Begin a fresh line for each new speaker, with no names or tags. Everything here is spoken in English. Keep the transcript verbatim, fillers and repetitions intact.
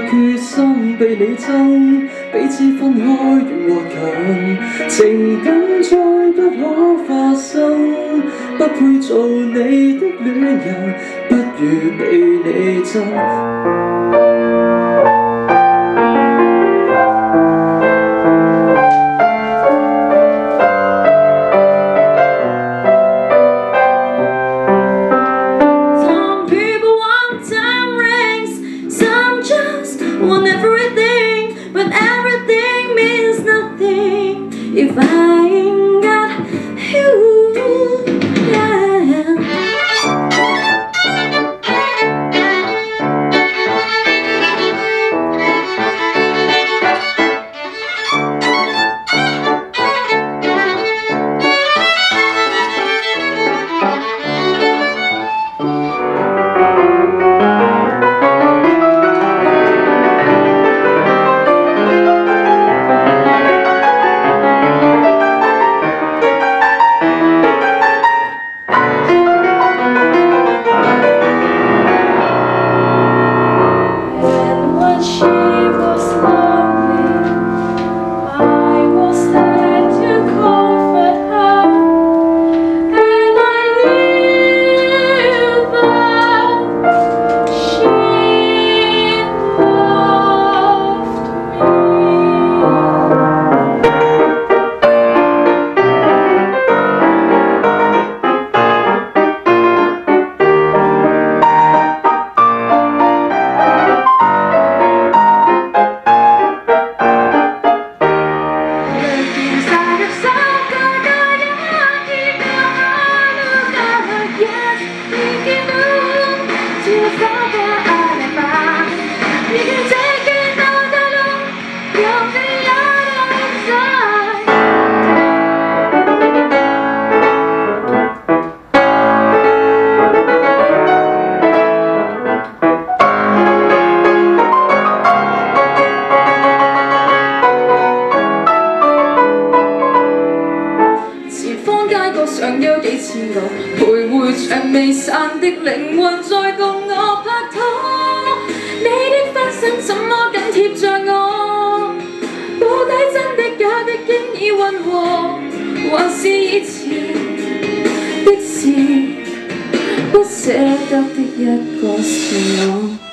決心被你憎，彼此分開遠或近，情感再不可發生，不配做你的戀人，不如被你憎。
Want everything, but everything means nothing if I ain't got you. Yeah.
想有幾次我徘徊長未散的靈魂，再共我拍拖。你的分身怎麼緊貼着我？到底真的假的經已混和，還是以前的事？不捨得的一個是我。